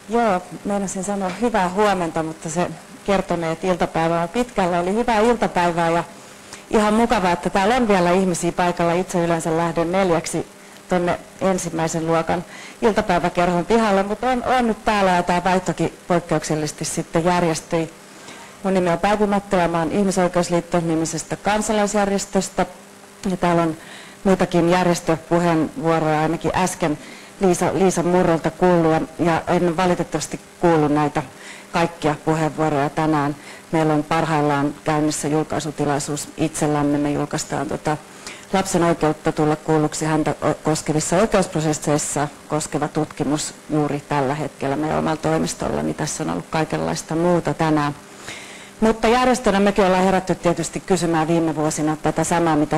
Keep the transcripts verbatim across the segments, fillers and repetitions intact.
Joo, meinasin sanoa hyvää huomenta, mutta se kertonee, että iltapäivä on pitkällä. Oli hyvää iltapäivää ja ihan mukavaa, että täällä on vielä ihmisiä paikalla. Itse yleensä lähden neljäksi tuonne ensimmäisen luokan iltapäiväkerhon pihalle, mutta on, on nyt täällä ja tämä väittokin poikkeuksellisesti sitten järjestyi. Mun nimi on Päivi Mattila, mä oon Ihmisoikeusliitto-nimisestä kansalaisjärjestöstä ja täällä on muitakin järjestöpuheenvuoroja ainakin äsken Liisa, Liisa Murrolta kuullut ja en valitettavasti kuullut näitä kaikkia puheenvuoroja tänään. Meillä on parhaillaan käynnissä julkaisutilaisuus itsellämme. Me julkaistaan tota lapsen oikeutta tulla kuulluksi häntä koskevissa oikeusprosesseissa koskeva tutkimus juuri tällä hetkellä meidän omalla toimistolla, niin tässä on ollut kaikenlaista muuta tänään. Mutta järjestönä mekin ollaan herätty tietysti kysymään viime vuosina tätä samaa, mitä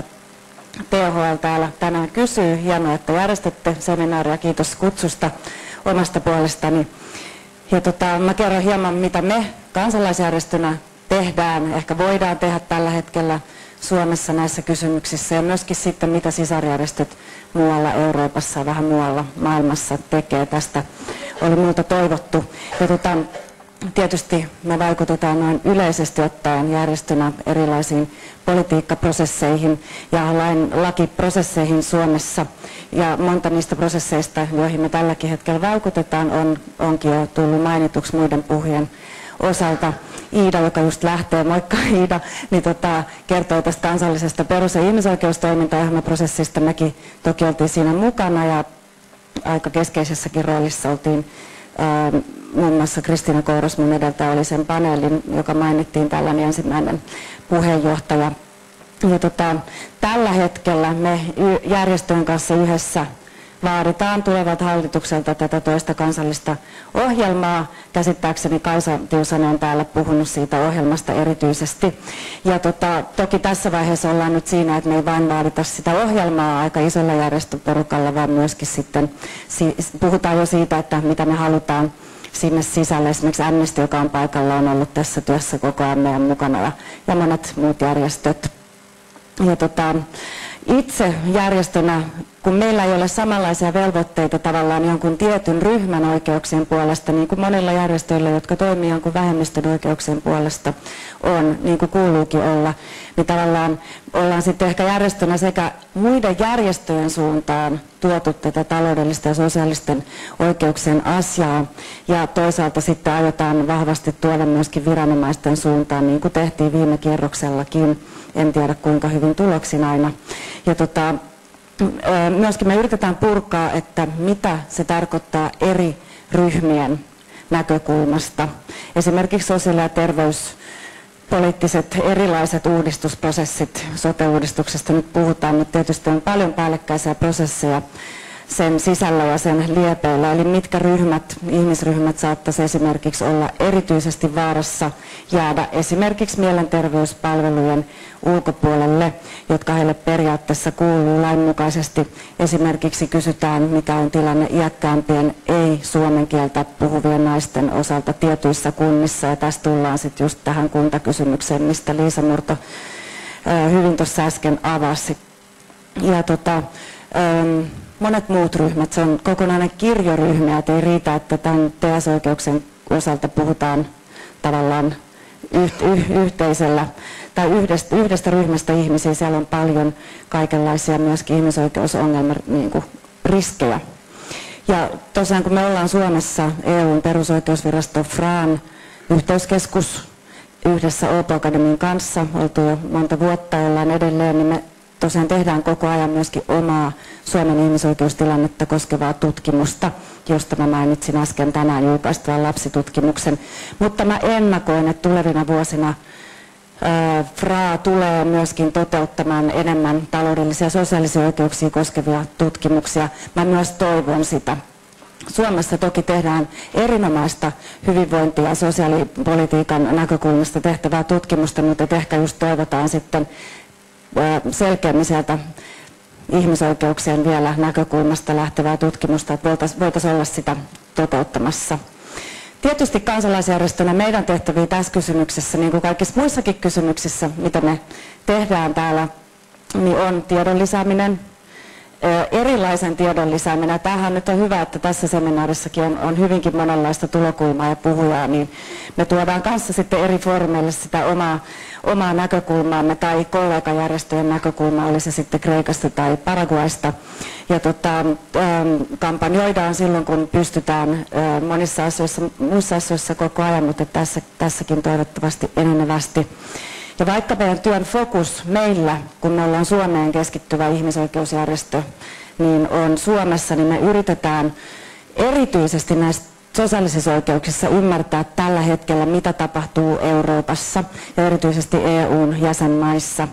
T H L täällä tänään kysyy. Hienoa, että järjestätte seminaaria. Kiitos kutsusta omasta puolestani. Ja tota, mä kerron hieman, mitä me kansalaisjärjestönä tehdään, ehkä voidaan tehdä tällä hetkellä Suomessa näissä kysymyksissä ja myöskin sitten, mitä sisarjärjestöt muualla Euroopassa ja vähän muualla maailmassa tekee. Tästä oli muuta toivottu. Ja tota, tietysti me vaikutetaan noin yleisesti ottaen järjestönä erilaisiin politiikkaprosesseihin ja lain, lakiprosesseihin Suomessa. Ja monta niistä prosesseista, joihin me tälläkin hetkellä vaikutetaan, on, onkin jo tullut mainituksi muiden puhujien osalta. Iida, joka just lähtee, moikka Iida, niin tota, kertoo tästä kansallisesta perus- ja ihmisoikeustoimintaohjelmaprosessista. Mekin toki oltiin siinä mukana ja aika keskeisessäkin roolissa oltiin. Ää, muun muassa Kristiina Kouros mun edeltä oli sen paneelin, joka mainittiin tällainen ensimmäinen puheenjohtaja. Ja tota, tällä hetkellä me järjestöjen kanssa yhdessä vaaditaan tulevat hallitukselta tätä toista kansallista ohjelmaa. Käsittääkseni Kaisa Tiusanen on täällä puhunut siitä ohjelmasta erityisesti. Ja tota, toki tässä vaiheessa ollaan nyt siinä, että me ei vain vaadita sitä ohjelmaa aika isolla järjestöporukalla, vaan myöskin sitten puhutaan jo siitä, että mitä me halutaan sinne sisälle. Esimerkiksi Amnesty, joka on paikalla, on ollut tässä työssä koko ajan meidän mukana ja, ja monet muut järjestöt. Ja tota, itse järjestönä, kun meillä ei ole samanlaisia velvoitteita tavallaan jonkun tietyn ryhmän oikeuksien puolesta, niin kuin monilla järjestöillä, jotka toimii jonkun vähemmistön oikeuksien puolesta on, niin kuin kuuluukin olla, niin tavallaan ollaan sitten ehkä järjestönä sekä muiden järjestöjen suuntaan tuotu tätä taloudellista ja sosiaalisten oikeuksien asiaa, ja toisaalta sitten aiotaan vahvasti tuoda myöskin viranomaisten suuntaan, niin kuin tehtiin viime kierroksellakin. En tiedä kuinka hyvin tuloksin aina. Ja tota, myöskin me yritetään purkaa, että mitä se tarkoittaa eri ryhmien näkökulmasta. Esimerkiksi sosiaali- ja terveyspoliittiset erilaiset uudistusprosessit, sote-uudistuksesta nyt puhutaan, mutta tietysti on paljon päällekkäisiä prosesseja sen sisällä ja sen liepeillä, eli mitkä ryhmät, ihmisryhmät saattaisi esimerkiksi olla erityisesti vaarassa jäädä esimerkiksi mielenterveyspalvelujen ulkopuolelle, jotka heille periaatteessa kuuluu lainmukaisesti. Esimerkiksi kysytään, mikä on tilanne iäkkäämpien ei-suomen kieltä puhuvien naisten osalta tietyissä kunnissa, ja tässä tullaan sitten just tähän kuntakysymykseen, mistä Liisa Murto hyvin tuossa äsken avasi. Ja tota, monet muut ryhmät, se on kokonainen kirjoryhmä, että ei riitä, että tämän T S-oikeuksien osalta puhutaan tavallaan yht, yh, yhteisellä tai yhdestä, yhdestä ryhmästä ihmisiä. Siellä on paljon kaikenlaisia myöskin ihmisoikeusongelmia, niin kuin riskejä. Ja tosiaan kun me ollaan Suomessa E U:n perusoikeusvirasto FRAn yhteyskeskus yhdessä Åbo Akademin kanssa, oltu jo monta vuotta, ollaan edelleen, niin me tosiaan tehdään koko ajan myöskin omaa Suomen ihmisoikeustilannetta koskevaa tutkimusta, josta mä mainitsin äsken tänään julkaistavan lapsitutkimuksen. Mutta mä ennakoin, että tulevina vuosina ää, F R A tulee myöskin toteuttamaan enemmän taloudellisia ja sosiaalisia oikeuksia koskevia tutkimuksia. Mä myös toivon sitä. Suomessa toki tehdään erinomaista hyvinvointi- ja sosiaalipolitiikan näkökulmasta tehtävää tutkimusta, mutta ehkä just toivotaan sitten selkeämmin sieltä ihmisoikeuksien vielä näkökulmasta lähtevää tutkimusta, että voitaisiin voitais olla sitä toteuttamassa. Tietysti kansalaisjärjestönä meidän tehtäviä tässä kysymyksessä, niin kuin kaikissa muissakin kysymyksissä, mitä me tehdään täällä, niin on tiedon lisääminen, erilaisen tiedon lisääminen. Tämähän nyt on hyvä, että tässä seminaarissakin on, on hyvinkin monenlaista tulokulmaa ja puhujaa, niin me tuodaan kanssa sitten eri foorumeille sitä omaa, omaa näkökulmaamme tai kollegajärjestöjen näkökulmaa, oli se sitten Kreikasta tai Paraguaista. Ja tota, kampanjoidaan silloin, kun pystytään monissa asioissa, muissa asioissa koko ajan, mutta tässä, tässäkin toivottavasti enenevästi. Ja vaikka meidän työn fokus meillä, kun me ollaan Suomeen keskittyvä ihmisoikeusjärjestö, niin on Suomessa, niin me yritetään erityisesti näissä sosiaalisissa oikeuksissa ymmärtää tällä hetkellä, mitä tapahtuu Euroopassa ja erityisesti E U:n jäsenmaissa.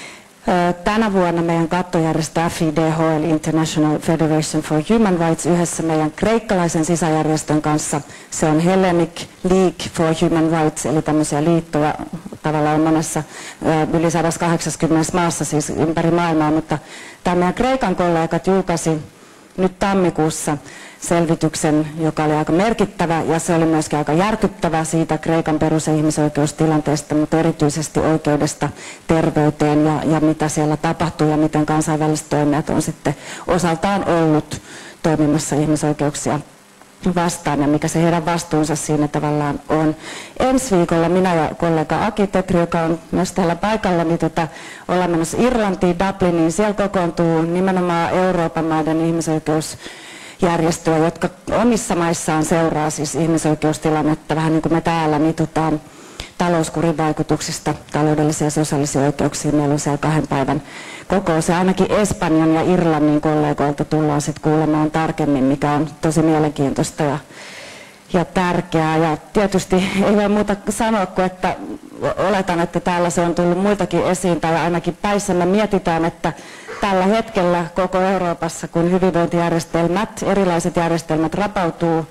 Tänä vuonna meidän kattojärjestö F I D H eli International Federation for Human Rights yhdessä meidän kreikkalaisen sisäjärjestön kanssa, se on Hellenic League for Human Rights, eli tämmöisiä liittoja tavallaan monessa yli sata kahdeksankymmentä maassa siis ympäri maailmaa, mutta tämä meidän Kreikan kollegat julkaisi nyt tammikuussa selvityksen, joka oli aika merkittävä ja se oli myöskin aika järkyttävä siitä Kreikan perus- ja ihmisoikeustilanteesta, mutta erityisesti oikeudesta terveyteen ja, ja mitä siellä tapahtuu ja miten kansainväliset toimijat on sitten osaltaan ollut toimimassa ihmisoikeuksia vastaan ja mikä se heidän vastuunsa siinä tavallaan on. Ensi viikolla minä ja kollega Aki Tetri, joka on myös täällä paikalla, niin tota, ollaan menossa Irlantiin, Dubliniin. Siellä kokoontuu nimenomaan Euroopan maiden ihmisoikeusjärjestöjä, jotka omissa maissaan seuraa siis ihmisoikeustilannetta, vähän niin kuin me täällä, niin tota, talouskurin vaikutuksista taloudellisia ja sosiaalisia oikeuksia. Meillä on siellä kahden päivän kokous ja ainakin Espanjan ja Irlannin kollegoilta tullaan sitten kuulemaan tarkemmin, mikä on tosi mielenkiintoista ja, ja tärkeää. Ja tietysti ei voi muuta sanoa kuin, että oletan, että täällä se on tullut muiltakin esiin tai ainakin päissä me mietitään, että tällä hetkellä koko Euroopassa, kun hyvinvointijärjestelmät, erilaiset järjestelmät rapautuu,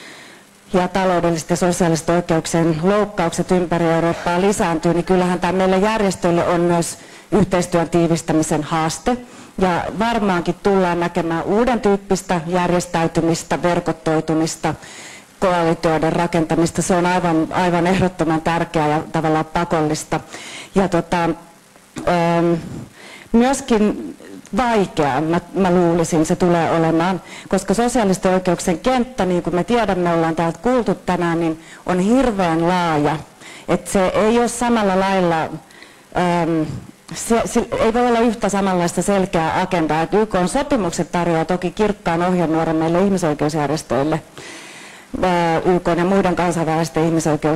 ja taloudelliset ja sosiaaliset oikeuksien loukkaukset ympäri Eurooppaa lisääntyy, niin kyllähän tämä meille järjestöille on myös yhteistyön tiivistämisen haaste. Ja varmaankin tullaan näkemään uuden tyyppistä järjestäytymistä, verkottoitumista, koalitioiden rakentamista. Se on aivan, aivan ehdottoman tärkeää ja tavallaan pakollista. Ja tota, ähm, myöskin vaikeaa, mä, mä luulisin, se tulee olemaan, koska sosiaalisten oikeuksien kenttä, niin kuin me tiedämme, ollaan täältä kuultu tänään, niin on hirveän laaja. Että se ei ole samalla lailla, äm, se, se ei voi olla yhtä samanlaista selkeää agendaa. Et Y K:n sopimukset tarjoaa toki kirkkaan ohjenuoren meille ihmisoikeusjärjestöille, ää, Y K:n ja muiden kansainvälisten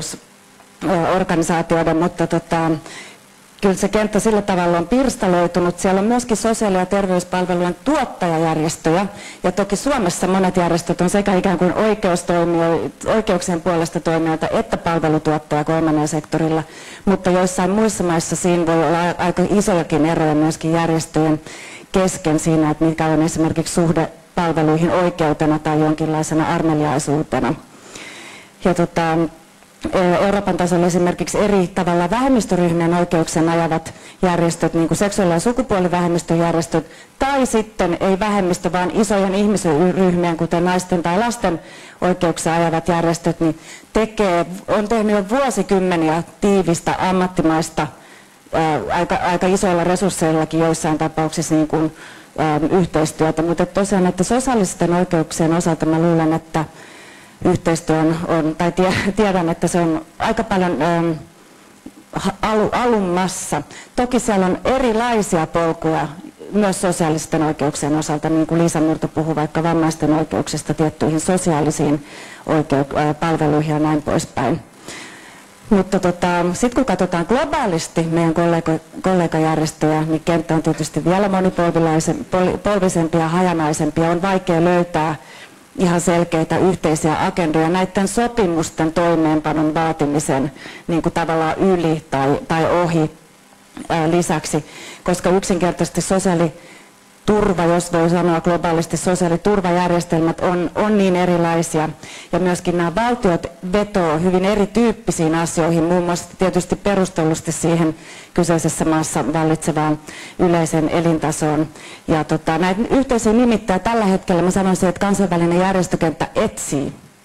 ihmisoikeusorganisaatioiden, mutta tota, kyllä se kenttä sillä tavalla on pirstaloitunut. Siellä on myöskin sosiaali- ja terveyspalvelujen tuottajajärjestöjä. Ja toki Suomessa monet järjestöt on sekä ikään kuin oikeuksien puolesta toimijoita että palvelutuottaja kolmannella sektorilla. Mutta joissain muissa maissa siinä voi olla aika isojakin eroja myöskin järjestöjen kesken siinä, että mikä on esimerkiksi suhde palveluihin oikeutena tai jonkinlaisena armeliaisuutena. Ja tota, Euroopan tasolla esimerkiksi eri tavalla vähemmistöryhmien oikeuksien ajavat järjestöt, niin kuin seksuaali- ja sukupuolivähemmistöjärjestöt, tai sitten ei vähemmistö, vaan isojen ihmisryhmien, kuten naisten tai lasten oikeuksia ajavat järjestöt, niin tekee, on tehnyt jo vuosikymmeniä tiivistä ammattimaista, ää, aika, aika isoilla resursseillakin joissain tapauksissa niin kuin, ää, yhteistyötä, mutta tosiaan että sosiaalisten oikeuksien osalta mä luulen, että yhteistyö on, on tai tiedän, että se on aika paljon ähm, alu, alumassa. Toki siellä on erilaisia polkuja myös sosiaalisten oikeuksien osalta, niin kuin Liisa Murto puhui vaikka vammaisten oikeuksista tiettyihin sosiaalisiin oikeu- äh, palveluihin ja näin poispäin. Mutta tota, sitten kun katsotaan globaalisti meidän kollega, kollegajärjestöjä, niin kenttä on tietysti vielä monipolvisempi ja hajanaisempi ja on vaikea löytää ihan selkeitä yhteisiä agendoja näiden sopimusten toimeenpanon vaatimisen niin kuin tavallaan yli tai, tai ohi ää, lisäksi, koska yksinkertaisesti sosiaaliturva, jos voi sanoa globaalisti, sosiaaliturvajärjestelmät on, on niin erilaisia ja myöskin nämä valtiot vetoo hyvin erityyppisiin asioihin, muun muassa tietysti perustellusti siihen kyseisessä maassa vallitsevaan yleisen elintasoon. Ja tota, näitä yhteisiä nimittäjä tällä hetkellä mä sanoisin, että kansainvälinen järjestökenttä etsii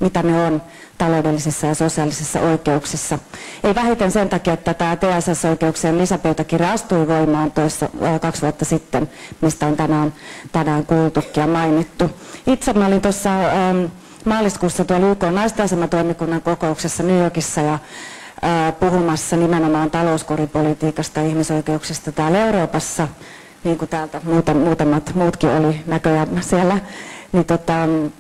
mitä ne on taloudellisissa ja sosiaalisissa oikeuksissa. Ei vähiten sen takia, että tämä T S S-oikeuksien lisäpöytäkirja astui voimaan toissa, äh, kaksi vuotta sitten, mistä on tänään, tänään kuultukin ja mainittu. Itse mä olin tuossa ähm, maaliskuussa tuolla Y K:n naisten asematoimikunnan kokouksessa New Yorkissa ja äh, puhumassa nimenomaan talouskuripolitiikasta ja ihmisoikeuksista täällä Euroopassa, niin kuin täältä muutamat muutkin oli näköjään siellä. Niin tota,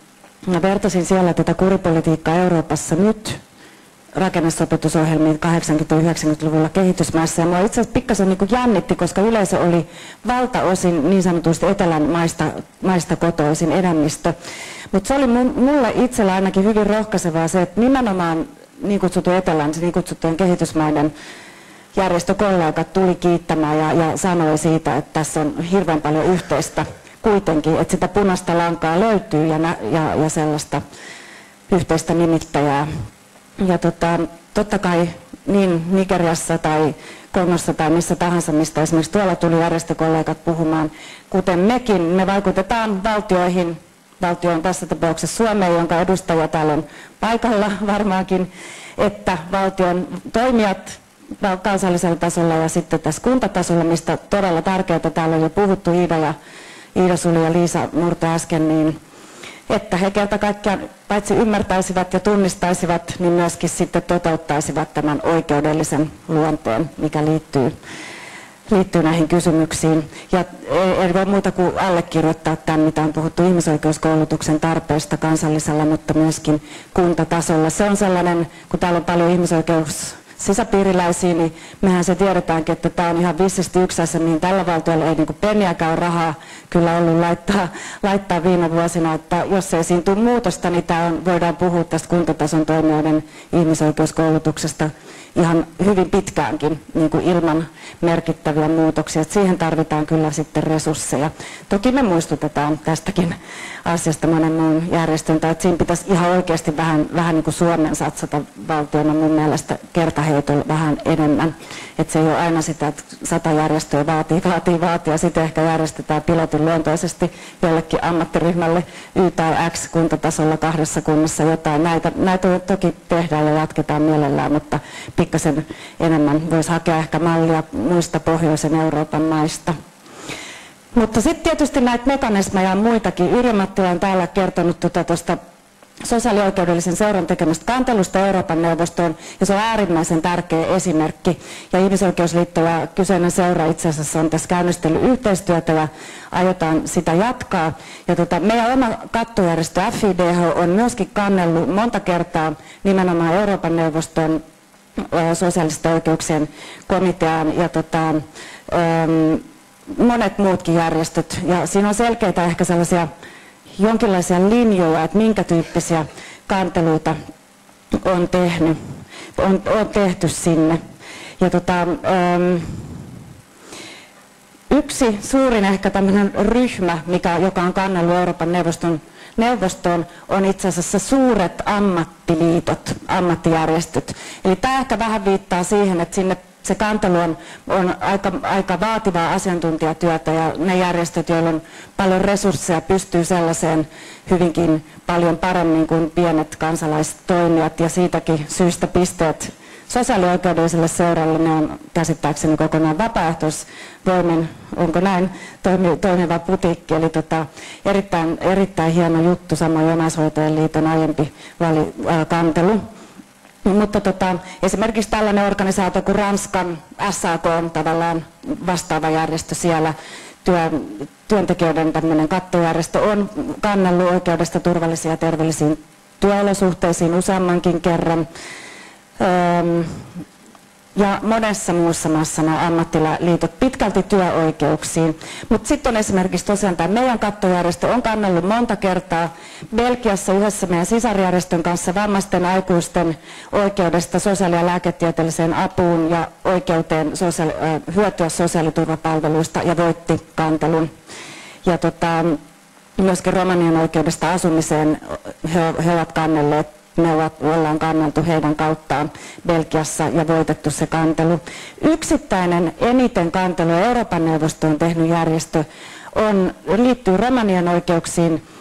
mä vertasin siellä tätä kuripolitiikkaa Euroopassa nyt rakennesopetusohjelmiin kahdeksankymmentä-yhdeksänkymmentäluvulla kehitysmaissa. Ja mua itse asiassa pikkasen niin kuin jännitti, koska yleisö oli valtaosin niin sanotusti etelän maista, maista kotoisin enemmistö. Mutta se oli mulle itsellä ainakin hyvin rohkaisevaa se, että nimenomaan niin kutsuttu etelän, niin kutsuttujen kehitysmaiden järjestökollegat tuli kiittämään ja, ja sanoi siitä, että tässä on hirveän paljon yhteistä kuitenkin, että sitä punaista lankaa löytyy ja, ja, ja sellaista yhteistä nimittäjää. Ja tota, totta kai niin Nigeriassa tai Kongossa tai missä tahansa, mistä esimerkiksi tuolla tuli järjestökollegat puhumaan, kuten mekin, me vaikutetaan valtioihin, valtio on tässä tapauksessa Suomeen, jonka edustaja täällä on paikalla varmaankin, että valtion toimijat kansallisella tasolla ja sitten tässä kuntatasolla, mistä todella tärkeää täällä on jo puhuttu, Iida, ja, Iida Suli ja Liisa Murto äsken, niin että he kerta kaikkiaan paitsi ymmärtäisivät ja tunnistaisivat, niin myöskin sitten toteuttaisivat tämän oikeudellisen luonteen, mikä liittyy, liittyy näihin kysymyksiin. Ja ei voi muuta kuin allekirjoittaa tämän, mitä on puhuttu ihmisoikeuskoulutuksen tarpeesta kansallisella, mutta myöskin kuntatasolla. Se on sellainen, kun täällä on paljon ihmisoikeus sisäpiiriläisiä, niin mehän se tiedetäänkin, että tämä on ihan vissisti yksi asia, mihin tällä valtiolla ei niin penniäkään rahaa kyllä ollut laittaa, laittaa viime vuosina, että jos ei siinä tule muutosta, niin tämä on, voidaan puhua tästä kuntatason toimijoiden ihmisoikeuskoulutuksesta ihan hyvin pitkäänkin niin kuin ilman merkittäviä muutoksia. Että siihen tarvitaan kyllä sitten resursseja. Toki me muistutetaan tästäkin asiasta monen muun järjestön, että siinä pitäisi ihan oikeasti vähän, vähän niin kuin Suomen satsata valtiona mun mielestä kertaheitolla vähän enemmän. Että se ei ole aina sitä, että sata järjestöä vaatii, vaatii, vaatii ja sitten ehkä järjestetään pilotin luontoisesti jollekin ammattiryhmälle Y tai X kuntatasolla kahdessa kunnassa jotain. Näitä, näitä toki tehdään ja jatketaan mielellään, mutta pikkasen enemmän voisi hakea ehkä mallia muista Pohjoisen Euroopan maista. Mutta sitten tietysti näitä mekanismeja on muitakin. Yrjö Mattila on täällä kertonut tuosta tuota, sosiaalioikeudellisen seuran tekemästä kantelusta Euroopan neuvostoon, ja se on äärimmäisen tärkeä esimerkki. Ja Ihmisoikeusliitto ja kyseinen seura itse asiassa on tässä käynnistellyt yhteistyötä ja aiotaan sitä jatkaa. Ja tota, meidän oma kattojärjestö F I D H on myöskin kannellut monta kertaa nimenomaan Euroopan neuvoston sosiaalisten oikeuksien komiteaan ja tota, ähm, monet muutkin järjestöt. Ja siinä on selkeitä ehkä sellaisia jonkinlaisia linjoja, että minkä tyyppisiä kanteluita on, tehnyt, on, on tehty sinne. Ja tota, ähm, yksi suurin ehkä tämmöinen ryhmä, mikä, joka on kannellut Euroopan neuvoston neuvostoon, on itse asiassa suuret ammattiliitot, ammattijärjestöt. Eli tämä ehkä vähän viittaa siihen, että sinne se kantelu on, on aika, aika vaativaa asiantuntijatyötä ja ne järjestöt, joilla on paljon resursseja, pystyy sellaiseen hyvinkin paljon paremmin kuin pienet kansalaistoimijat ja siitäkin syystä pisteet sosiaalioikeudelliselle seuralle, ne on käsittääkseni kokonaan vapaaehtoisvoimin, onko näin, toimiva putiikki, eli tota, erittäin, erittäin hieno juttu, samoin Omaishoitajien liiton aiempi vali, ää, kantelu. Mutta tota, esimerkiksi tällainen organisaatio kuin Ranskan S A K on tavallaan vastaava järjestö siellä, työ, työntekijöiden tämmöinen kattojärjestö on kannellut oikeudesta turvallisiin ja terveellisiin työolosuhteisiin useammankin kerran. Öm, ja monessa muussa maassa nämä ammattiliitot pitkälti työoikeuksiin. Mutta sitten on esimerkiksi tosiaan tämä meidän kattojärjestö on kannellut monta kertaa Belgiassa yhdessä meidän sisarjärjestön kanssa vammaisten aikuisten oikeudesta sosiaali- ja lääketieteelliseen apuun ja oikeuteen sosiaali- äh, hyötyä sosiaaliturvapalveluista ja voitti kantelun. Ja tota, myöskin romanien oikeudesta asumiseen he, he ovat kannelleet. Me ollaan kanneltu heidän kauttaan Belgiassa ja voitettu se kantelu. Yksittäinen eniten kantelua Euroopan neuvosto on tehnyt järjestö on, liittyy romanien oikeuksiin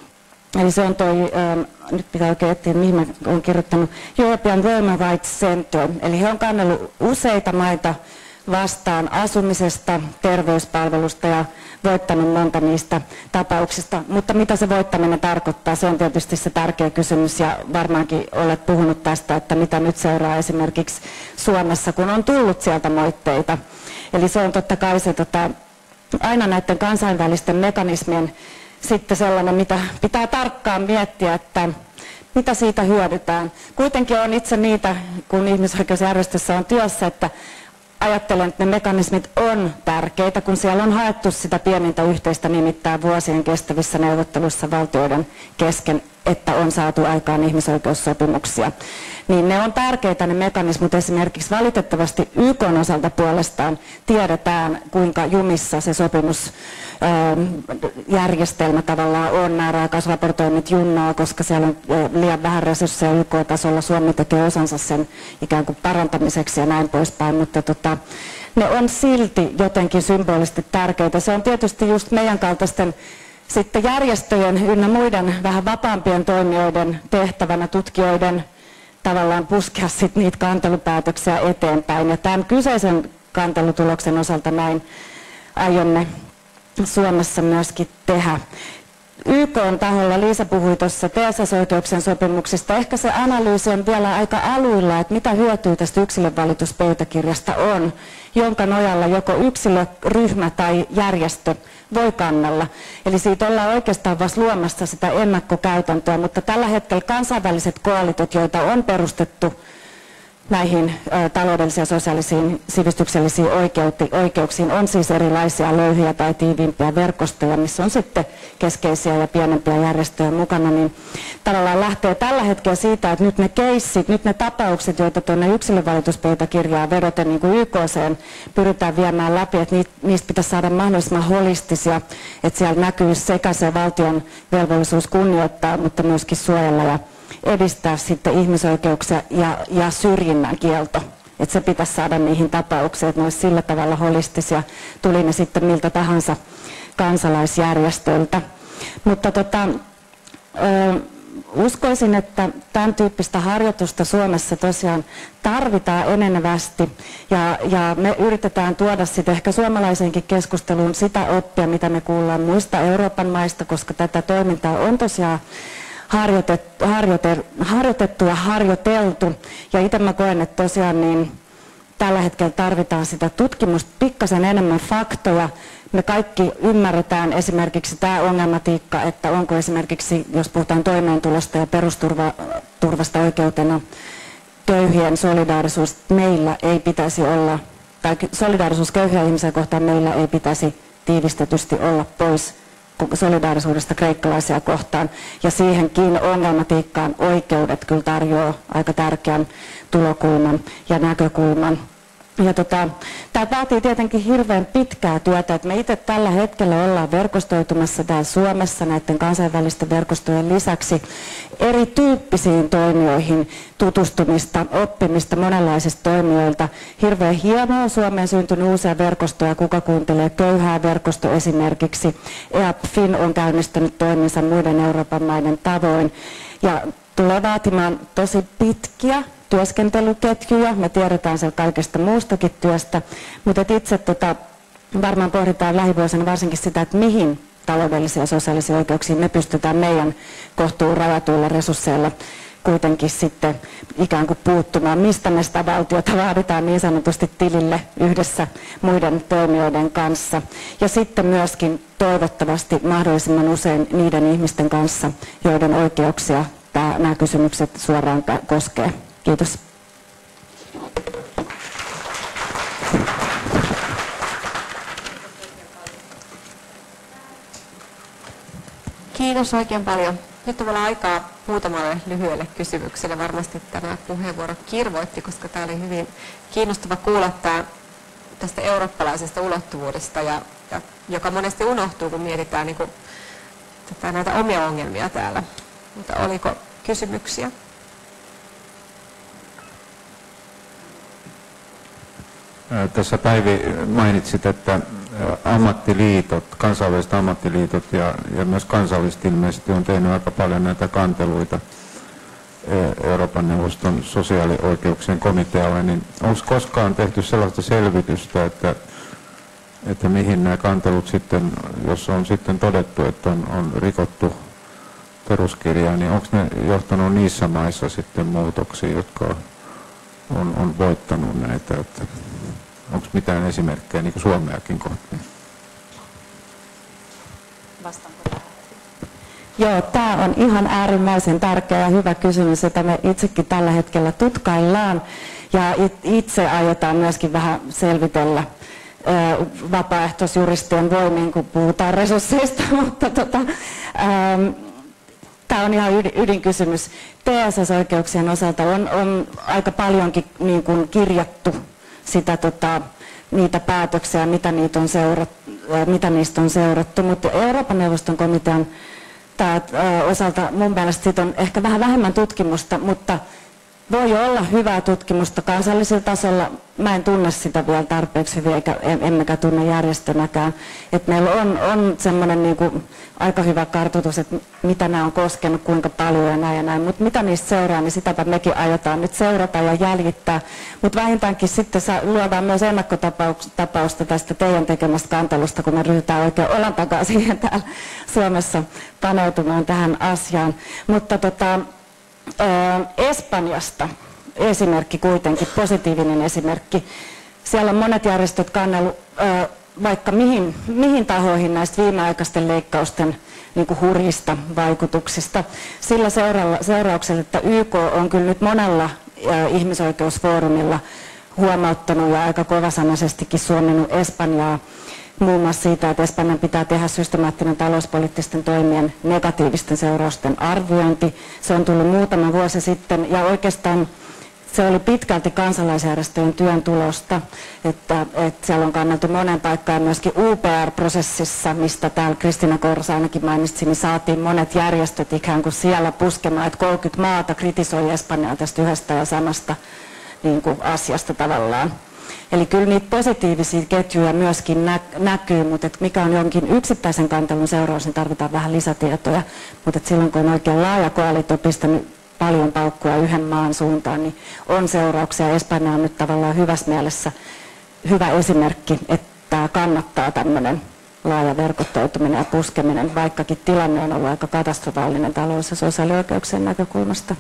Eli se on toi, ähm, nyt pitää oikein etsiä, mihin mä olen kirjoittanut, European Roma Rights Center. Eli he on kannellut useita maita vastaan asumisesta, terveyspalvelusta ja voittanut monta niistä tapauksista. Mutta mitä se voittaminen tarkoittaa, se on tietysti se tärkeä kysymys ja varmaankin olet puhunut tästä, että mitä nyt seuraa esimerkiksi Suomessa, kun on tullut sieltä moitteita. Eli se on totta kai se tota, aina näiden kansainvälisten mekanismien sitten sellainen, mitä pitää tarkkaan miettiä, että mitä siitä hyödytään. Kuitenkin on itse niitä, kun ihmisoikeusjärjestössä on työssä, että ajattelen, että ne mekanismit on tärkeitä, kun siellä on haettu sitä pienintä yhteistä nimittää vuosien kestävissä neuvotteluissa valtioiden kesken, että on saatu aikaan ihmisoikeussopimuksia. Niin ne on tärkeitä ne mekanismit, esimerkiksi valitettavasti Y K:n osalta puolestaan tiedetään, kuinka jumissa se sopimusjärjestelmä tavallaan on. Määräaikaisraportoinnit junnaa, koska siellä on liian vähän resursseja Y K-tasolla. Suomi tekee osansa sen ikään kuin parantamiseksi ja näin poispäin, mutta tota, ne on silti jotenkin symbolisesti tärkeitä. Se on tietysti just meidän kaltaisten sitten järjestöjen ynnä muiden vähän vapaampien toimijoiden tehtävänä, tutkijoiden tavallaan puskea sit niitä kantelupäätöksiä eteenpäin. Ja tämän kyseisen kantelutuloksen osalta näin aiomme Suomessa myöskin tehdä. Y K:n taholla Liisa puhui tuossa T S S-oikeuksien sopimuksista. Ehkä se analyysi on vielä aika aluilla, että mitä hyötyä tästä yksilövalituspöytäkirjasta on, jonka nojalla joko yksilö, ryhmä tai järjestö voi kannella. Eli siitä ollaan oikeastaan vasta luomassa sitä ennakkokäytäntöä, mutta tällä hetkellä kansainväliset koalitot, joita on perustettu näihin ä, taloudellisiin ja sosiaalisiin sivistyksellisiin oikeuksiin, on siis erilaisia löyhiä tai tiiviimpiä verkostoja, missä on sitten keskeisiä ja pienempiä järjestöjä mukana, niin tavallaan lähtee tällä hetkellä siitä, että nyt ne keissit, nyt ne tapaukset, joita tuonne yksilövalistuspöytäkirjaan vedoten niin kuin Y K:seen pyritään viemään läpi, että niistä pitäisi saada mahdollisimman holistisia, että siellä näkyy sekä se valtion velvollisuus kunnioittaa, mutta myöskin suojella ja edistää sitten ihmisoikeuksia ja, ja syrjinnän kielto. Että se pitäisi saada niihin tapauksiin, että ne olisi sillä tavalla holistisia, tuli ne sitten miltä tahansa kansalaisjärjestöltä. Mutta tota, ö, uskoisin, että tämän tyyppistä harjoitusta Suomessa tosiaan tarvitaan enenevästi ja, ja me yritetään tuoda sitten ehkä suomalaisenkin keskusteluun sitä oppia, mitä me kuullaan muista Euroopan maista, koska tätä toimintaa on tosiaan Harjoitettu, harjoitettu ja harjoiteltu. Ja itse mä koen, että tosiaan niin tällä hetkellä tarvitaan sitä tutkimusta, pikkasen enemmän faktoja. Me kaikki ymmärretään esimerkiksi tämä ongelmatiikka, että onko esimerkiksi, jos puhutaan toimeentulosta ja perusturvasta oikeutena, köyhien solidaarisuus meillä ei pitäisi olla, tai solidaarisuus köyhiä ihmisiä kohtaan meillä ei pitäisi tiivistetysti olla pois solidaarisuudesta kreikkalaisia kohtaan. Ja siihenkin ongelmatiikkaan oikeudet kyllä tarjoaa aika tärkeän tulokulman ja näkökulman. Ja tota, tämä vaatii tietenkin hirveän pitkää työtä, että me itse tällä hetkellä ollaan verkostoitumassa täällä Suomessa näiden kansainvälisten verkostojen lisäksi erityyppisiin toimijoihin tutustumista, oppimista monenlaisista toimijoilta. Hirveän hienoa, Suomeen syntynyt uusia verkostoja, kuka kuuntelee köyhää verkosto esimerkiksi. E A P Fin on käynnistänyt toiminsa muiden Euroopan maiden tavoin ja tulee vaatimaan tosi pitkiä työskentelyketjuja. Me tiedetään sen kaikesta muustakin työstä, mutta itse tota, varmaan pohditaan lähivuosina varsinkin sitä, että mihin taloudellisia ja sosiaalisia oikeuksia me pystytään meidän kohtuun rajatuilla resursseilla kuitenkin sitten ikään kuin puuttumaan, mistä me sitä valtiota vaaditaan niin sanotusti tilille yhdessä muiden toimijoiden kanssa. Ja sitten myöskin toivottavasti mahdollisimman usein niiden ihmisten kanssa, joiden oikeuksia tämä, nämä kysymykset suoraan koskee. Kiitos. Kiitos oikein paljon. Nyt on vielä aikaa muutamalle lyhyelle kysymykselle. Varmasti tämä puheenvuoro kirvoitti, koska tämä oli hyvin kiinnostava kuulla tämä, tästä eurooppalaisesta ulottuvuudesta, ja, ja, joka monesti unohtuu, kun mietitään niin kuin, tätä, näitä omia ongelmia täällä. Mutta oliko kysymyksiä? Tässä Päivi mainitsit, että ammattiliitot, kansainväliset ammattiliitot ja, ja myös kansalliset ilmeisesti on tehnyt aika paljon näitä kanteluita Euroopan neuvoston sosiaalioikeuksien komitealle, niin onko koskaan tehty sellaista selvitystä, että, että mihin nämä kantelut sitten, jos on sitten todettu, että on, on rikottu peruskirjaa, niin onko ne johtanut niissä maissa sitten muutoksiin, jotka on, on voittanut näitä, että onko mitään esimerkkejä niin kuin Suomeakin kohtaan? Joo, tämä on ihan äärimmäisen tärkeä ja hyvä kysymys, jota me itsekin tällä hetkellä tutkaillaan ja itse aiotaan myöskin vähän selvitellä vapaaehtoisjuristien voimiin, kun puhutaan resursseista, mutta tota, ähm, tämä on ihan ydinkysymys. T S S-oikeuksien osalta on, on aika paljonkin niin kuin kirjattu sitä, tota, niitä päätöksiä, mitä, niitä on seurattu, mitä niistä on seurattu, mutta Euroopan neuvoston komitean tää, osalta mun mielestä siitä on ehkä vähän vähemmän tutkimusta, mutta voi olla hyvää tutkimusta kansallisella tasolla. Mä en tunne sitä vielä tarpeeksi hyvin, eikä emmekä tunne järjestönäkään. Et meillä on, on semmoinen niinku aika hyvä kartoitus, että mitä nämä on koskenut, kuinka paljon ja näin ja näin. Mutta mitä niistä seuraa, niin sitäpä mekin aiotaan nyt seurata ja jäljittää. Mutta vähintäänkin sitten luodaan myös ennakkotapausta tästä teidän tekemästä kantelusta, kun me ryhdytään oikein olan takaa siihen täällä Suomessa paneutumaan tähän asiaan. Mutta tota, Espanjasta esimerkki kuitenkin, positiivinen esimerkki. Siellä on monet järjestöt kannellut vaikka mihin, mihin tahoihin näistä viimeaikaisten leikkausten niin kuin hurjista vaikutuksista. Sillä seurauksella, että Y K on kyllä nyt monella ihmisoikeusfoorumilla huomauttanut ja aika kovasanaisestikin suominut Espanjaa muun muassa siitä, että Espanjan pitää tehdä systemaattinen talouspoliittisten toimien negatiivisten seurausten arviointi. Se on tullut muutama vuosi sitten ja oikeastaan se oli pitkälti kansalaisjärjestöjen työn tulosta, että, että siellä on kanneltu monen paikkaan myöskin U P R-prosessissa, mistä täällä Kristiina Korsa ainakin mainitsi, niin saatiin monet järjestöt ikään kuin siellä puskemaan, että kolmekymmentä maata kritisoi Espanjaa tästä yhdestä ja samasta niin kuin asiasta tavallaan. Eli kyllä niitä positiivisia ketjuja myöskin nä näkyy, mutta et mikä on jonkin yksittäisen kantelun seuraus, niin tarvitaan vähän lisätietoja. Mutta silloin kun on oikein laaja koalitio pistänyt paljon paukkua yhden maan suuntaan, niin on seurauksia. Espanja on nyt tavallaan hyvässä mielessä hyvä esimerkki, että kannattaa tämmöinen laaja verkostoituminen ja puskeminen, vaikkakin tilanne on ollut aika katastrofaalinen talous- ja sosiaalioikeuksien näkökulmasta.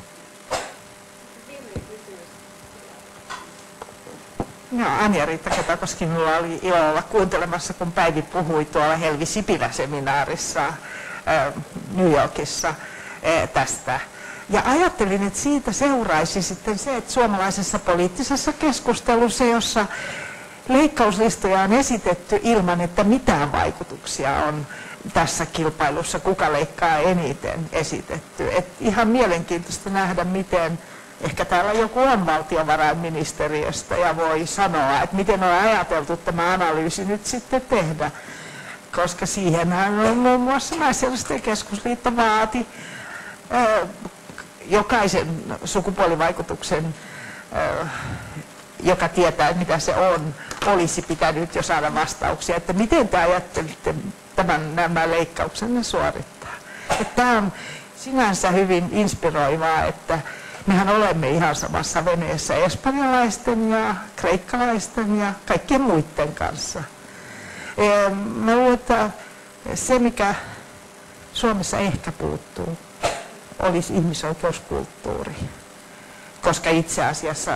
Joo, Anja-Riitta Ketokoski, minulla oli ilo olla kuuntelemassa, kun Päivi puhui tuolla Helvi Sipilä-seminaarissa äh, New Yorkissa äh, tästä. Ja ajattelin, että siitä seuraisi sitten se, että suomalaisessa poliittisessa keskustelussa, jossa leikkauslistoja on esitetty ilman, että mitään vaikutuksia on tässä kilpailussa, kuka leikkaa eniten esitetty. Et ihan mielenkiintoista nähdä, miten ehkä täällä joku on valtiovarainministeriöstä ja voi sanoa, että miten on ajateltu tämä analyysi nyt sitten tehdä. Koska siihenhän on muun muassa Naisjärjestöjen keskusliitto vaati ö, jokaisen sukupuolivaikutuksen, ö, joka tietää mitä se on, olisi pitänyt jo saada vastauksia, että miten te ajattelitte tämän, nämä leikkauksenne suorittaa. Tämä on sinänsä hyvin inspiroivaa, että mehän olemme ihan samassa veneessä espanjalaisten ja kreikkalaisten ja kaikkien muiden kanssa. Mä luulen, että se mikä Suomessa ehkä puuttuu, olisi ihmisoikeuskulttuuri. Koska itse asiassa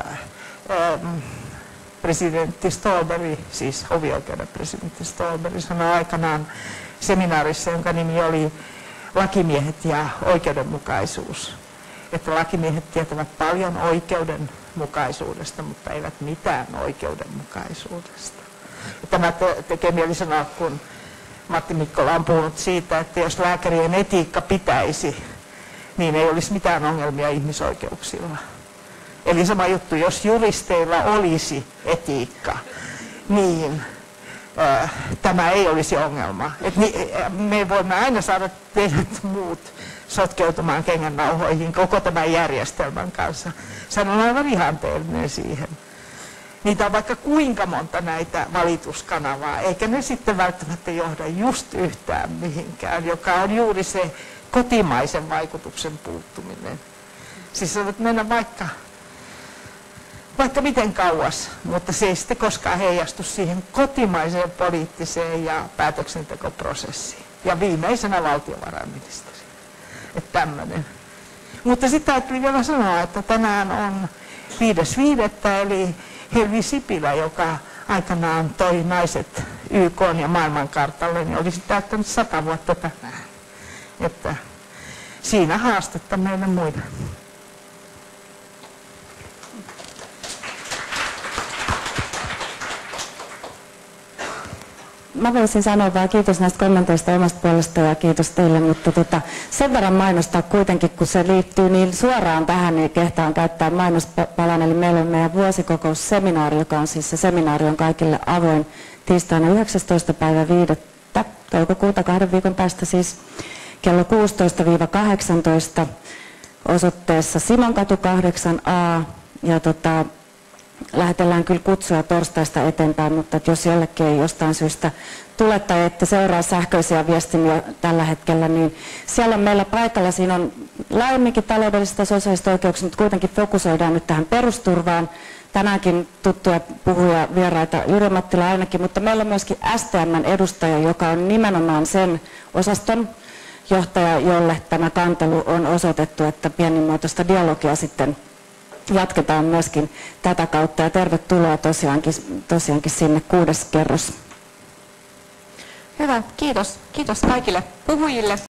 presidentti Ståhlberg, siis hovioikeuden presidentti Ståhlberg, sanoi aikanaan seminaarissa, jonka nimi oli Lakimiehet ja oikeudenmukaisuus. Että lakimiehet tietävät paljon oikeudenmukaisuudesta, mutta eivät mitään oikeudenmukaisuudesta. Ja tämä te tekee mieli sanoa, kun Matti Mikkola on puhunut siitä, että jos lääkärien etiikka pitäisi, niin ei olisi mitään ongelmia ihmisoikeuksilla. Eli sama juttu, jos juristeilla olisi etiikka, niin äh, tämä ei olisi ongelma. Et ni, me voimme aina saada teidät muut sotkeutumaan kengännauhoihin koko tämän järjestelmän kanssa. Se on aivan ihanteellinen siihen. Niitä on vaikka kuinka monta näitä valituskanavaa, eikä ne sitten välttämättä johda just yhtään mihinkään, joka on juuri se kotimaisen vaikutuksen puuttuminen. Siis voit mennä vaikka, vaikka miten kauas, mutta se ei sitten koskaan heijastu siihen kotimaiseen poliittiseen ja päätöksentekoprosessiin. Ja viimeisenä valtiovarainministeri. Että tämmöinen. Mutta sitten täytyy vielä sanoa, että tänään on viides viidettä eli Helvi Sipilä, joka aikanaan toi naiset Y K:n ja maailmankartalle, niin olisi täyttänyt sata vuotta tänään. Että siinä haastetta meille muille. Mä voisin sanoa vaan kiitos näistä kommenteista omasta puolesta ja kiitos teille, mutta tota, sen verran mainostaa kuitenkin, kun se liittyy niin suoraan tähän, niin kehtaan käyttää mainospalan. Eli meillä on meidän vuosikokousseminaari, joka on siis se seminaari on kaikille avoin tiistaina yhdeksästoista päivä viidettä toukokuuta kahden viikon päästä siis kello kuusitoista kahdeksantoista osoitteessa Simonkatu kahdeksan A. Ja tota, lähetellään kyllä kutsua torstaista eteenpäin, mutta jos jollekin ei jostain syystä tule tai ette seuraa sähköisiä viestimiä tällä hetkellä, niin siellä on meillä paikalla, siinä on laajemminkin taloudellisista ja sosiaalista oikeuksista, mutta kuitenkin fokusoidaan nyt tähän perusturvaan. Tänäänkin tuttuja puhuja vieraita Jyri Mattila ainakin, mutta meillä on myöskin S T M:n edustaja, joka on nimenomaan sen osaston johtaja, jolle tämä kantelu on osoitettu, että pienimuotoista dialogia sitten jatketaan myöskin tätä kautta ja tervetuloa tosiaankin, tosiaankin sinne kuudes kerros. Hyvä, kiitos. Kiitos kaikille puhujille.